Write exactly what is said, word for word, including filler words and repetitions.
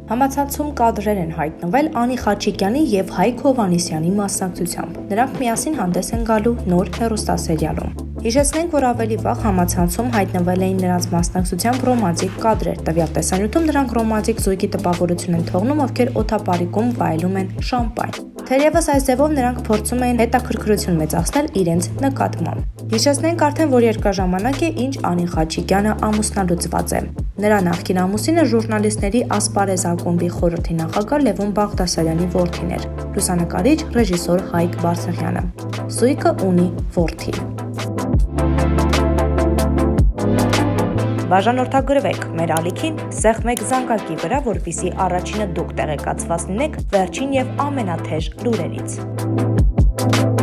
Համացանցում կադրեր են հայտնվել Անի Խաչիկյանի և Հայկ Հովհաննիսյանի մասնակցությամբ։ Նրանք միասին հանդես են գալու նոր հեռուստասերիալում։ Հիշեցնենք, որ ավելի վաղ համացանցում հայտնվել էին նրանց մասնակցությամբ ռոմանտիկ կադրեր։ Տվյալ տեսանյութում նրանք ռոմանտիկ զույգի տպավորություն են թողնում, ովքեր օդապարիկում վայելում են շամպայն։ Թերևս այս ձևով նրանք փորձում էին հետաքրքրություն մեծացնել իրենց նկատմամբ։ Հիշեցնենք արդեն, որ երկրաժամանակ է, ինչ Անին Խաչիկյանը ամուսնալուծված է։ Նրա նախկին ամուսինը ժուրնալիստների ասպարեզ ակումբի խորհրդի նախագահ Լևոն Բաղդասարյանի որդին էր, լուսանկարիչ ռեժիսոր Հայկ Բարսեղյանը։ Զույգը ունի որդի։ Բաժանորդագրվեք մեր ալիքին սեղմեք զանգակի վրա, որպեսզի առաջինը դուք տեղեկացված լինեք վերջին և ամենաթեժ լուրերից։